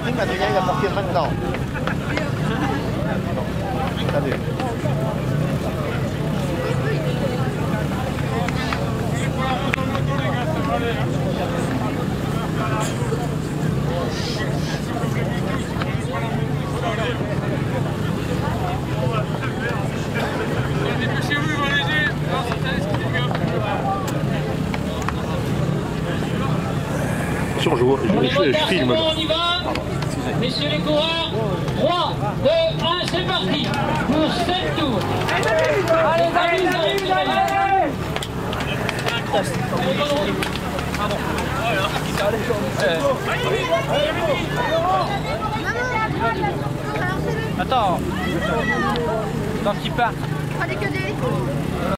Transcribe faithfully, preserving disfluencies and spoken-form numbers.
parking, Adrien il va partir maintenant. Salut. Je, je, je filme. On y va. Messieurs les coureurs, trois, deux, un, c'est parti pour sept tours. Allez, allez, allez, allez. Attends, tant qu'il part. Allez, que des...